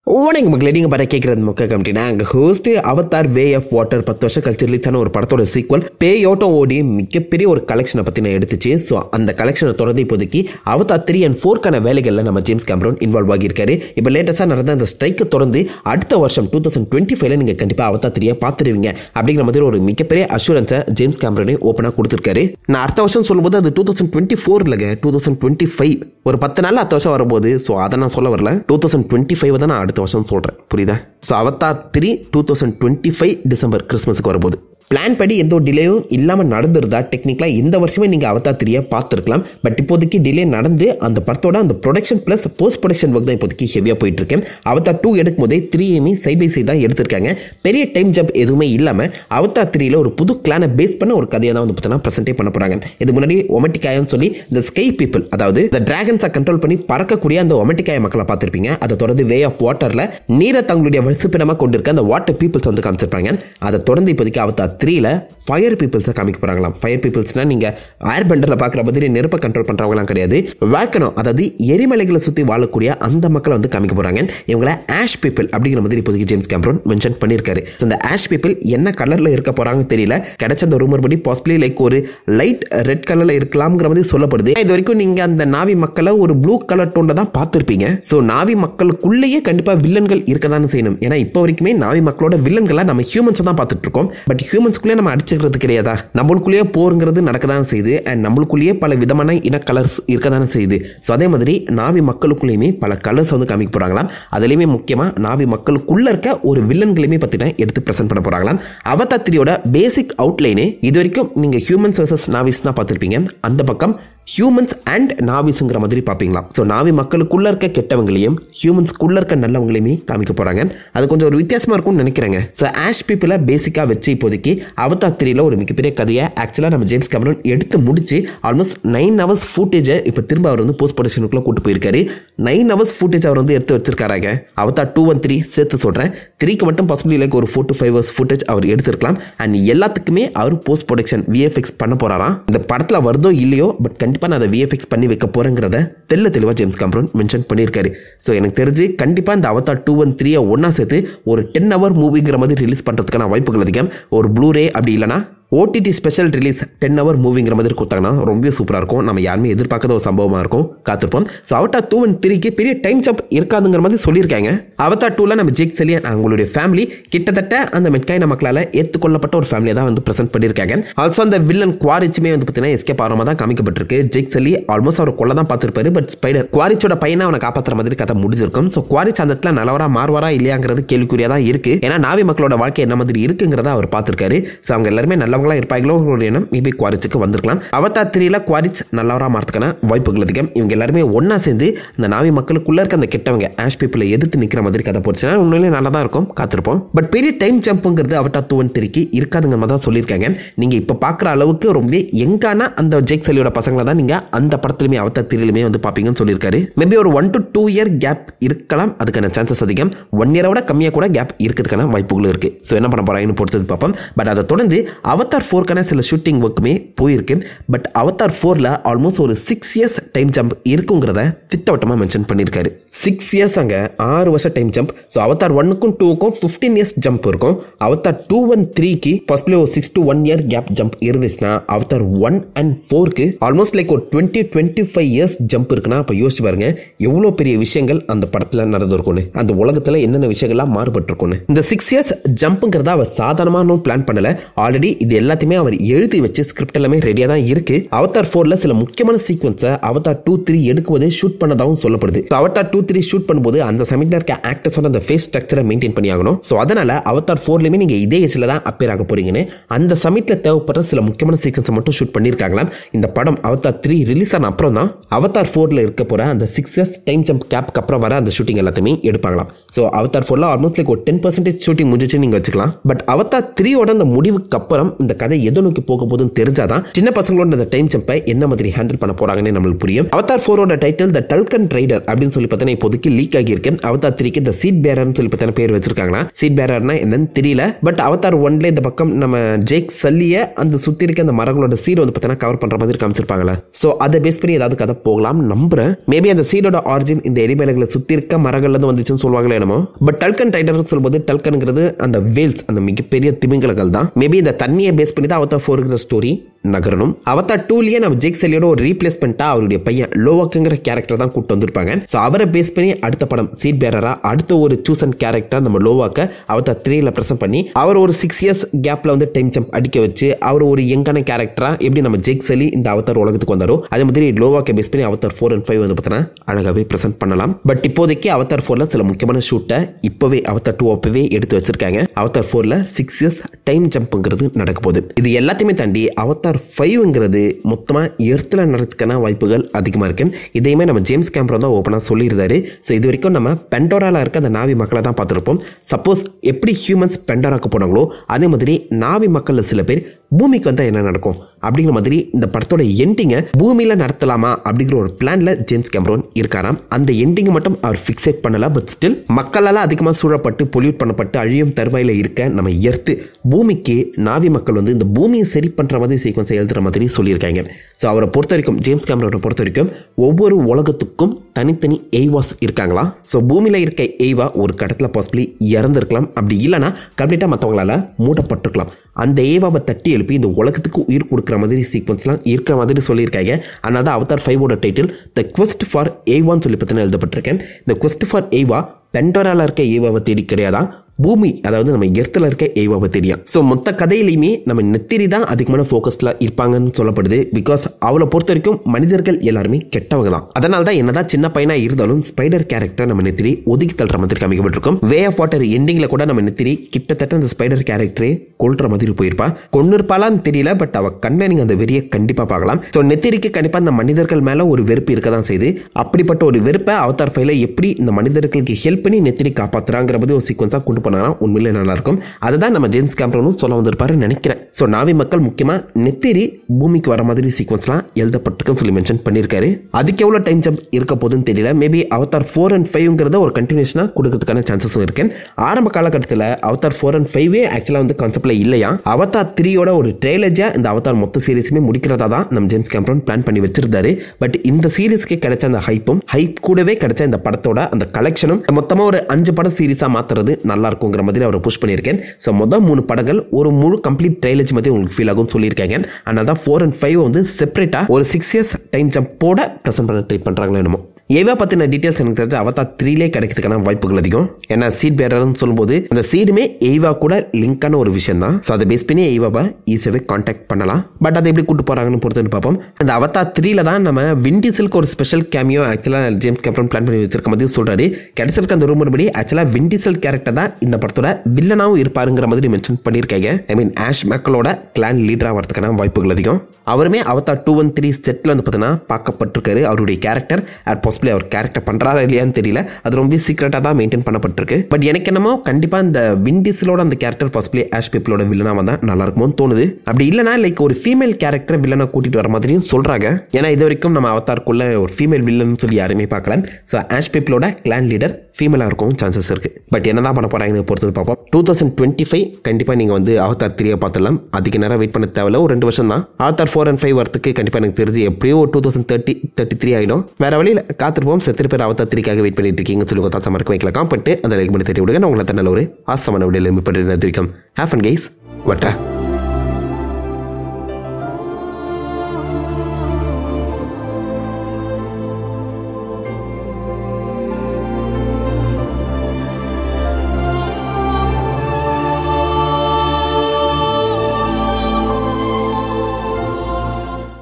வணக்கம் மக்களே, நீங்கள் பார்த்து கேட்குறது மொக்க கமிட்டினா அங்கே host Avatar way of water 10 வருஷம் கழிச்சு ரிலீஸ் ஆன ஒரு படத்தோட சீக்வல் பேயோட்டம் ஓடி மிகப்பெரிய ஒரு கலெக்ஷனை பற்றி நான் எடுத்துச்சு. ஸோ அந்த கலெக்ஷனை தொடர்ந்து இப்போதைக்கு அவதார் 3 and 4 வேலைகளில் நம்ம ஜேம்ஸ் கேமரூன் இன்வால்வ் ஆகியிருக்காரு. இப்போ லேட்டஸ்ட்டாக நடந்த அந்த ஸ்ட்ரைக்கை தொடர்ந்து அடுத்த வருஷம் 2025 நீங்கள் கண்டிப்பாக அவதார் 3 பார்த்துருவீங்க அப்படிங்கிற மாதிரி ஒரு மிகப்பெரிய அஷூரன்ஸை ஜேம்ஸ் கேமரூனே ஓப்பனாக கொடுத்துருக்காரு. நான் அடுத்த வருஷம் சொல்லும்போது அது 2024 2025 ஒரு 10 நாள் அடுத்த வருஷம் வரும்போது, ஸோ அதை நான் சொல்ல வரல, 2025 தான் நான் அடுத்த வருஷம் சொல்கிறேன், புரியுதா? ஸோ அவதார் 3 2025 டிசம்பர் கிறிஸ்மஸுக்கு வரும்போது பிளான் படி எந்த ஒரு டிலேயும் இல்லாமல் நடந்துருந்தா டெக்னிக்கலாக இந்த வருஷமே நீங்கள் அவதார் 3 பார்த்துருக்கலாம். பட் இப்போதைக்கு டிலே நடந்து அந்த படத்தோட அந்த production plus post production work தான் இப்போதைக்கு ஹெவியாக போயிட்டு இருக்கேன். அவதார் 2 எடுக்கும் போதே 3 சைட் பை சைட் தான் எடுத்திருக்காங்க. பெரிய டைம் ஜம்ப் எதுவுமே இல்லாமல் அவதார் 3 ஒரு புது கிளானை பேஸ் பண்ண ஒரு கதையை தான் வந்து பார்த்தீங்கன்னா ப்ரெசென்டே பண்ண போகிறாங்க. இது முன்னாடி ஒமட்டிக்காயன்னு சொல்லி இந்த ஸ்கை பீப்புள், அதாவது இந்த டிராகன்ஸை கண்ட்ரோல் பண்ணி பறக்கக்கூடிய அந்த ஒமட்டிக்காய மக்களை பார்த்துருப்பீங்க. அதை தொடர்ந்து வே ஆஃப் வாட்டரில் நீரை தங்களுடைய வசிப்பிடமாக கொண்டிருக்க அந்த வாட்டர் பீப்புள்ஸ் வந்து காமிச்சிருப்பாங்க. அதை தொடர்ந்து இப்போதைக்கு அவதார் 3 ஃபயர் பீப்புள்ஸை காமிக்க போகிறாங்களாம். ஃபயர் பீப்புள்ஸ்னால் நீங்கள் ஏர் பெண்டரில் பார்க்குற மாதிரி நெருப்பை கண்ட்ரோல் பண்ணுறவங்களாம் கிடையாது. வேல்கனோ, அதாவது எரிமலைகளை சுற்றி வாழக்கூடிய அந்த மக்களை வந்து காமிக்க போகிறாங்க. இவங்களை ஆஷ் பீப்புள் அப்படிங்கிற மாதிரி இப்போதைக்கு ஜேம்ஸ் கேமரூன் மென்ஷன் பண்ணியிருக்காரு. ஸோ இந்த ஆஷ் பீப்புள் என்ன கலரில் இருக்க போகிறாங்கன்னு தெரியல. கிடைச்ச அந்த ரூமர் படி பாசிபிளி லைக் ஒரு லைட் ரெட் கலரில் இருக்கலாம்ங்கிற மாதிரி சொல்லப்படுது. இது வரைக்கும் நீங்கள் அந்த நாவி மக்களை ஒரு ப்ளூ கலர் டோனில் தான் பார்த்துருப்பீங்க. ஸோ நாவி மக்களுக்குள்ளேயே கண்டிப்பாக வில்லன்கள் இருக்க தானே செய்யணும். ஏன்னா இப்போ வரைக்குமே நாவி மக்களோட வில்லன்களை நம்ம ஹியூமன்ஸை தான் பார்த்துட்டு இருக்கோம். பட் ஹியூமன்ஸ்குள்ளே நம்ம அடிச்சுக்கிறது கிடையாதா? நம்மளுக்குள்ளேயே போருங்கிறது நடக்க தான் செய்யுது. அண்ட் நம்மளுக்குள்ளேயே பல விதமான இன கலர்ஸ் இருக்க தானே செய்யுது. ஸோ அதே மாதிரி நாவி மக்களுக்குள்ளேயுமே பல கலர்ஸ் வந்து காமிக்க போகிறாங்களாம். அதுலேயுமே முக்கியமாக நாவி மக்களுக்குள்ள இருக்க ஒரு வில்லன்களையுமே பற்றி தான் எடுத்து ப்ரெசென்ட் பண்ண போகிறாங்களாம். அவதார் 3 பேசிக் அவுட்லைனே இது வரைக்கும் நீங்கள் ஹியூமன்ஸ் வர்சஸ் நாவிஸ் தான் பார்த்துருப்பீங்க. அந்த பக்கம் ஹியூமன்ஸ் அண்ட் நாவிஸ்ங்கிற மாதிரி பார்ப்பீங்களா? ஸோ நாவி மக்களுக்குள்ள இருக்க கெட்டவங்களையும் ஹியூமன்ஸ்குள்ள இருக்க நல்லவங்களையுமே காமிக்க போகிறாங்க. அது கொஞ்சம் ஒரு வித்தியாசமாக இருக்கும்னு நினைக்கிறேங்க. ஸோ ஆஷ் பீப்புளை பேசிக்காக வச்சு இப்போதைக்கு அவதார் 3 ஒரு மிகப்பெரிய கதையை ஆக்சுவலாக நம்ம ஜேம்ஸ் கேமரூன் எடுத்து முடிச்சு ஆல்மோஸ்ட் 9 hours ஃபுட்டேஜை இப்போ திரும்ப அவர் வந்து போஸ்ட் ப்ரொடக்ஷனுக்குள்ளே கூட்டு போயிருக்காரு. 9 hours ஃபுட்டேஜ் அவர் வந்து எடுத்து வச்சிருக்காராங்க. அவதார் 2 and 3 சேர்த்து சொல்கிறேன். 3க்கு மட்டும் பாசிபிளி லைக் ஒரு 4 to 5 hours ஃபுட்டேஜ் அவர் எடுத்திருக்கலாம். அண்ட் எல்லாத்துக்குமே அவர் போஸ்ட் ப்ரொடக்ஷன் விஎஃப்எக்ஸ் பண்ண போகிறாராம். இந்த படத்தில் வருதோ இல்லையோ, பட் கண்டிப்பாக நான் அதை விஎஃப்எக்ஸ் பண்ணி வைக்க போகிறேங்கிறத தெளிவாக ஜேம்ஸ் கேமரூன் மென்ஷன் பண்ணியிருக்காரு. ஸோ எனக்கு தெரிஞ்சு கண்டிப்பாக இந்த அவதார் 2 and 3 ஒன்றா சேர்த்து ஒரு 10 hour மூவிங்கிற மாதிரி ரிலீஸ் பண்ணுறதுக்கான வாய்ப்புகள் அதிகம். ஒரு ப்ளூரே அப்படி இல்லைனா ஓடிடி ஸ்பெஷல் ரிலீஸ் 10 hour மூவிங்கிற மாதிரி கொடுத்தாங்கன்னா ரொம்ப சூப்பராக இருக்கும். நம்ம யாருமே எதிர்பார்க்காத ஒரு சம்பவமாக இருக்கும், காத்திருப்போம். ஸோ அவதார் 2 and 3 பெரிய டைம் ஜம்ப் இருக்காதுங்கிற மாதிரி சொல்லியிருக்காங்க. அவதார் 2 நம்ம ஜேக் சல்லி அவங்களுடைய ஃபேமிலி கிட்டத்தட்ட அந்த மெட்காயின மக்களால் ஏற்றுக்கொள்ளப்பட்ட ஒரு ஃபேமிலியை தான் வந்து ப்ரெசென்ட் பண்ணியிருக்காங்க. ஆல்சோ அந்த வில்லன் குவாரிச்சுமே வந்து பார்த்தீங்கன்னா எஸ்கேப் ஆகிற தான் காமிக்கப்பட்டிருக்கு. ஜேக் சல்லி ஆல்மோஸ்ட் அவர் கொள்ள தான் பார்த்துருப்பாரு. பட் ஸ்பைடர் குவாரிச்சோட பையனை அவனை காப்பாற்றுற மாதிரி கதை முடிஞ்சிருக்கும். ஸோ குவாரிச் அந்த இடத்துல நல்லவரா மாறுவாரா இல்லையாங்கிறது கேள்விக்குறியாக தான் இருக்குது. ஏன்னா நாவி மக்களோட வாழ்க்கை என்ன மாதிரி இருக்குங்கிறத அவர் பார்த்துருக்காரு. ஸோ அவங்க எல்லாருமே நல்லவங்களா இருப்பாங்களோ எண்ணம் மேபி குவாரிச்சுக்கு வந்திருக்கலாம். அவதார் 3 குவாரிச் நல்லவரா மாறதுக்கான வாய்ப்புகள் அதிகம். இவங்க எல்லாருமே ஒன்னா சேர்ந்து அந்த நாவி மக்களுக்குள்ள இருக்க அந்த கெட்டவங்க ஆஷ் பீப்புளை எதிர்த்து நிற்கிற மாதிரி கதை போச்சுன்னா உண்மையிலே நல்லா தான் இருக்கும், காத்திருப்போம். பட் பெரிய டைம் ஜம்ப்ங்கிறது அவதார் 2 and 3 இருக்காதுங்கிற மாதிரி தான் சொல்லியிருக்காங்க. நீங்க இப்போ பார்க்குற அளவுக்கு ரொம்ப எங்கான அந்த ஜேக் சல்லியோட பசங்களை தான் நீங்க அந்த படத்துலையுமே அவதார் 3 வந்து பார்ப்பீங்கன்னு சொல்லியிருக்காரு. மேபி ஒரு 1 to 2 year கேப் இருக்கலாம், அதுக்கான சான்சஸ் அதிகம். 1 year விட கம்மியாக கூட கேப் இருக்கிறதுக்கான வாய்ப்புகள் இருக்கு. ஸோ என்ன பண்ண போறாங்கன்னு பொறுத்தது பார்ப்போம். பட் அதை தொடர்ந்து அவதார் 4 சில ஷூட்டிங் ஒர்க்குமே போயிருக்கு. பட் அவதார் 4 ஆல்மோஸ்ட் ஒரு 6 years டைம் ஜம்ப் இருக்குங்கிறத திட்டவட்டமாக மென்ஷன் பண்ணியிருக்காரு. 6 years அங்கே 6 வருஷம் டைம் ஜம்ப். ஸோ அவதார் 1க்கும் 2க்கும் 15 years ஜம்ப் இருக்கும். அவதார் 2 and 3 பாசிபிளி ஒரு 6 to 1 year கேப் ஜம்ப் இருந்துச்சுன்னா அவதார் 1 and 4 ஆல்மோஸ்ட் லைக் ஒரு 20-25 years ஜம்ப் இருக்குன்னா அப்போ யோசிச்சு பாருங்க எவ்வளோ பெரிய விஷயங்கள் அந்த படத்தில் நடந்திருக்கும்னு, அந்த உலகத்தில் என்னென்ன விஷயங்கள்லாம் மாறுபட்டிருக்கும்னு. இந்த 6 years ஜம்ப்புங்கிறத அவர் சாதாரணமாக பிளான் பண்ணல. ஆல்ரெடி இது எல்லாத்தையுமே அவர் எழுதி வச்சு ஸ்கிரிப்ட் எல்லாமே ரெடியாக தான் இருக்கு. அவதார் 4 சில முக்கியமான சீக்வன்ஸை அவதார் 2-3 எடுக்கும்போது ஷூட் பண்ணதாகவும் சொல்லப்படுது. அவதார் 2-3 ஷூட் பண்ணும்போது அந்த சமயத்தில் இருக்க ஆக்டர்ஸோட அந்த ஃபேஸ் ஸ்ட்ரக்சரை மெயின்டைன் பண்ணி ஆகணும். ஸோ அதனால அவதார் 4 நீங்க இதே ஏஜ்ல தான் அப்பேர் ஆக போறீங்கன்னு அந்த சமயத்தில் தேவைப்படுற சில முக்கியமான சீக்வன்ஸை மட்டும் ஷூட் பண்ணியிருக்காங்களாம். இந்த படம் அவதார் 3 ரிலீஸ் ஆன அப்புறம் தான் அவதார் 4 இருக்க போற அந்த 6 years டைம் ஜம்ப் கேப்க்கு அப்புறம் வர அந்த ஷூட்டிங் எல்லாத்தையுமே எடுப்பாங்களாம். ஸோ அவதார் 4 ஆல்மோஸ்ட் லைக் ஒரு 10% ஷூட்டிங் முடிஞ்சிச்சு நீங்க வச்சுக்கலாம். பட் அவதார் 3 அந்த முடிவுக்கு அப்புறம் இந்த கதை எதை நோக்கி போக போகுதுன்னு தெரிஞ்சாதான் சின்ன பசங்களோட இந்த டைம் ஜம்பை என்ன மாதிரி ஹேண்டில் பண்ண போறாங்கன்னு நம்மளுக்கு புரியும். Avatar 4 title the Tulkun rider அப்படின்னு சொல்லி பார்த்தா இப்போதைக்கு லீக் ஆகியிருக்கு. அவதார் 3 இந்த சீட் பேரர்னு சொல்லி பார்த்தா பேர் வச்சிருக்காங்களா. சீட் பேரர்னா என்னன்னு தெரியல. பட் அவதார் 1 இந்த பக்கம் நம்ம ஜேக் சல்லிய அந்த சுத்தி இருக்க அந்த மரங்களோட சீட் வந்து பார்த்தா கவர் பண்ற மாதிரி காமிச்சிருப்பாங்களா. சோ அதை பேஸ் பண்ணி ஏதாவது கதை போகலாம் நம்புறேன். மேபி அந்த சீடோட ஆரிஜின் இந்த எரிமலைகளை சுத்தி இருக்க மரங்கள்ல இருந்து வந்துச்சுன்னு சொல்லுவாங்களே என்னமோ. பட் டல்கன் ரைடர் சொல்லும்போது டல்கன்ங்கிறது அந்த வேல்ஸ் அந்த மிகப்பெரிய திமிங்கலங்கள் தான். மேபி இந்த தண்ணியை பேஸ் பண்ணி தான் அவதார் 4 ஸ்டோரி நகரணும். அவதார் 2லயே நம்ம ஜேக் சல்லியோட ஒரு ரீப்ளேஸ்மெண்டா அவருடைய பையன் லோவாக்குங்கிற கேரக்டர் தான் கூட்டு வந்திருப்பாங்க. சோ அவரை பேஸ் பண்ணி அடுத்த படம் சீட் பேரரா அடுத்த ஒரு சூசன் கேரக்டர் நம்ம லோவாக்க அவதார் 3ல பிரசன்ட் பண்ணி அவர் ஒரு 6 இயர்ஸ் கேப்ல வந்து டைம் ஜம்ப் அடிக்க வச்சு அவர் ஒரு யங்கான கேரக்டரா எப்படி நம்ம ஜேக் சல்லி இந்த அவதார் உலகத்துக்கு வந்தாரோ அதே மாதிரி லோவாக்க பேஸ் பண்ணி அவதார் 4 and 5 வந்து பார்த்தீங்கன்னா அழகாவே பிரசன்ட் பண்ணலாம். பட் இப்போதைக்கு அவதார் 4ல சில முக்கியமான ஷூட்டை இப்பவே அவதார் 2 அப்பவே எடுத்து வச்சிருக்காங்க. அவதார் 4ல 6 இயர்ஸ் டைம் ஜம்ப்ங்கிறது நடக்க போகுது. இது எல்லாத்தையுமே தாண்டி அவதார் 5ங்கிறது மொத்தமா எர்த்ல நடக்கிறதுக்கான வாய்ப்புகள் அதிகமா இருக்கு. இதையுமே நம்ம ஜேம்ஸ் கேமரன் தான் ஓப்பனா சொல்லியிருந்தாரு. ஸோ இது வரைக்கும் நம்ம பெண்டோரால இருக்க அந்த நாவி மக்களை தான் பார்த்துருப்போம். சப்போஸ் எப்படி ஹியூமன்ஸ் பெண்டோராக்கு போனாங்களோ அதே மாதிரி நாவி மக்கள் சில பேர் பூமிக்கு வந்தா என்ன நடக்கும் அப்படிங்கிற மாதிரி இந்த படத்தோட எண்டிங்கை பூமியில நடத்தலாமா அப்படிங்கிற ஒரு பிளான்ல ஜேம்ஸ் கேமரன் இருக்காராம். அந்த எண்டிங்கை மட்டும் அவர் ஃபிக்ஸேட் பண்ணல. பட் ஸ்டில் மக்களால் அதிகமாக சூழப்பட்டு பொல்யூட் பண்ணப்பட்டு அழியும் தருவாயில இருக்க நம்ம எர்த்து பூமிக்கு நாவி மக்கள் வந்து இந்த பூமியை சரி பண்ற மாதிரி சீக்வன்ஸை எழுதுற மாதிரி சொல்லியிருக்காங்க. ஸோ அவரை பொறுத்த வரைக்கும் ஜேம்ஸ் கேமரனை பொறுத்த வரைக்கும் ஒவ்வொரு உலகத்துக்கும் தனித்தனி எய்வாஸ் இருக்காங்களா. ஸோ பூமியில இருக்க எய்வா ஒரு கடத்துல பாசிபிளி இறந்திருக்கலாம். அப்படி இல்லைன்னா கம்ப்ளீட்டா மற்றவங்களால மூடப்பட்டிருக்கலாம். அந்த ஏவாவை தட்டி எழுப்பி இந்த உலகத்துக்கு உயிர் கொடுக்குற மாதிரி சீக்வன்ஸ்லாம் இருக்கிற மாதிரி சொல்லியிருக்காங்க. அதனால தான் Avatar 5 title the quest for ஏவான்னு சொல்லி பார்த்தீங்கன்னா எழுதப்பட்டிருக்கேன். இந்த குவெஸ்ட் ஃபார் ஏவா பெண்டோரால இருக்க ஏவாவை தேடி கிடையாதான், பூமி அதாவது நம்ம எர்த்தில் இருக்க ஏவாவை தெரியும். ஸோ மொத்த கதையிலையுமே நம்ம நெத்திரி தான் அதிகமான ஃபோக்கஸில் இருப்பாங்கன்னு சொல்லப்படுது. பிகாஸ் அவளை பொறுத்த வரைக்கும் மனிதர்கள் எல்லாருமே கெட்டவங்க தான். அதனால தான் என்னதான் சின்ன பையனா இருந்தாலும் ஸ்பைடர் கேரக்டர் நம்ம நெத்திரி ஒதுக்கி தள்ளுற மாதிரி காமிக்கப்பட்டிருக்கும். வே ஆஃப் வாட்டர் எண்டிங்ல கூட நம்ம நெத்திரி கிட்டத்தட்ட அந்த ஸ்பைடர் கேரக்டரே கொல்ற மாதிரி போயிருப்பா. கொண்டு இருப்பாளான்னு தெரியல. பட் அவ கண்ணை நீங்க அந்த வெறியை கண்டிப்பா பார்க்கலாம். ஸோ நெத்திரிக்கு கண்டிப்பா இந்த மனிதர்கள் மேல ஒரு வெறுப்பு இருக்க தான் செய்யுது. அப்படிப்பட்ட ஒரு வெறுப்பை அவதார் 5ல எப்படி இந்த மனிதர்களுக்கு ஹெல்ப் பண்ணி நெத்திரி காப்பாத்துறாங்கிற மாதிரி ஒரு சீக்வன்ஸா கொண்டு போனாங்கன்னா உண்மையிலே நல்லா இருக்கும். அதுதான் நம்ம ஜேம்ஸ் கேமரனும் சொல்ல வந்திருப்பாரு நினைக்கிறேன். ஸோ நாவி மக்கள் முக்கியமா நெத்திரி பூமிக்கு வர மாதிரி சீக்வன்ஸ்லாம் எழுதப்பட்டிருக்குன்னு சொல்லி மென்ஷன் பண்ணியிருக்காரு. அதுக்கு எவ்வளோ டைம் ஜம்ப் இருக்க போதுன்னு தெரியல. மேபி அவதார் 4 and 5ங்கிறத ஒரு கண்டினியூஷனா கொடுக்கறதுக்கான சான்சஸும் இருக்கு. ஆரம்ப காலகட்டத்தில் அவதார் 4 and 5 ஆக்சுவலாக வந்து கான்செப்ட்ல இல்லையா. அவதார் 3யோட ஒரு ட்ரெய்லர்ஜா இந்த அவதார் மொத்த சீரிஸுமே முடிக்கிறதா தான் நம்ம ஜேம்ஸ் கேமரன் பிளான் பண்ணி வச்சிருந்தாரு. பட் இந்த சீரிஸ்க்கு கிடைச்ச அந்த ஹைப் கூடவே கிடைச்ச இந்த படத்தோட அந்த கலெக்ஷனும் மொத்தமாக ஒரு 5 படம் சீரிஸா மாத்துறது நல்லா இருக்குங்கிற மாதிரி அவரை புஷ் பண்ணியிருக்கேன். ஸோ மொதல் 3 படங்கள் ஒரு முழு கம்ப்ளீட் ட்ரைலஜி மாதிரி உங்களுக்கு ஃபீல் ஆகும் சொல்லியிருக்காங்க. அதனால தான் 4 and 5 வந்து செப்பரேட்டா ஒரு 6 இயர்ஸ் டைம் ஜம்போட ப்ரெசென்ட் பண்ண ட்ரை பண்றாங்களோ என்னமோ. ஏவா பத்தின டீடைல்ஸ் எனக்கு தெரிஞ்ச அவதார் 3லே கிடைக்கிறதுக்கான வாய்ப்புகள் அதிகம். ஏன்னா சீட் பேரர்னு சொல்லும்போது அந்த சீடுமே ஏவா கூட லிங்கான ஒரு விஷயம் தான். ஸோ அதை பேஸ் பண்ணி ஏவாவை ஈஸியாகவே கான்டாக்ட் பண்ணலாம். பட் அதை எப்படி கூட்டு போறாங்கன்னு பொறுத்து பார்ப்போம். அந்த அவதார் 3ல தான் நம்ம விண்டிசலுக்கு ஒரு ஸ்பெஷல் கேமியோ ஆக்சுவலாக ஜேம்ஸ் கேமரன் பிளான் பண்ணி வச்சிருக்க மாதிரி சொல்றாரு. கிடைச்சிருக்க அந்த ரூமர் படி ஆக்சுவலாக விண்டிசல் கேரக்டர் தான் இந்த படத்தோட வில்லனாவும் இருப்பாருங்கிற மாதிரி மென்ஷன் பண்ணியிருக்காங்க. ஐ மீன் ஆஷ் மக்களோட கிளான் லீடரா வரதுக்கான வாய்ப்புகள் அதிகம். அவருமே அவதார் 2 and 3 செட்ல வந்து பார்த்தீங்கன்னா பார்க்கப்பட்டிருக்காரு. அவருடைய கேரக்டர் பாசிபிளி அவர் கேரக்டர் பண்றாரா இல்லையான்னு தெரியல. அது ரொம்ப சீக்கிரட்டா தான் மெயின்டைன் பண்ணப்பட்டிருக்கு. பட் எனக்கு என்னமோ கண்டிப்பா இந்த விண்டிசலோட அந்த கேரக்டர் பாசிபிளி ஆஷ் பீப்பிளோட வில்லனா வந்தா நல்லா இருக்கும்னு தோணுது. அப்படி இல்லைனா லைக் ஒரு ஃபீமேல் கேரக்டர் வில்லனை கூட்டிட்டு வர மாதிரியும் சொல்றாங்க. ஏன்னா இது வரைக்கும் நம்ம அவதாருக்குள்ள ஒரு ஃபீமேல் வில்லன் சொல்லி யாருமே பார்க்கல. ஸோ ஆஷ் பீப்பிளோட கிளான் லீடர் ஃபீமேலா இருக்கும் சான்சஸ் இருக்கு. பட் என்னதான் பண்ண போறாங்கன்னு பொறுத்தது பார்ப்போம். 2025 கண்டிப்பா நீங்க வந்து அவதார் 3 பார்த்துடலாம். அதுக்கு நேரம் வெயிட் பண்ண தேவையில்ல. ஒரு 2 வருஷம் தான். அவதார் 4 and 5 வரத்துக்கு கண்டிப்பா எனக்கு தெரிஞ்சு எப்படியோ 2033 ஆயிடும். வேற வழியில் காத்திருப்போம். செத்து பேர் அவதார் 3க்காக வெயிட் பண்ணிட்டு இருக்கீங்கன்னு சொல்லி தான் சமர்க்க வைக்கலாம். காம்பட்டு அந்த லைக் பண்ணி தெரிய விடுங்க. நான் உங்களை நல்ல ஒரு ஆசமான விடையில் ஹேவ் ஃபன் கைஸ். வட்டா.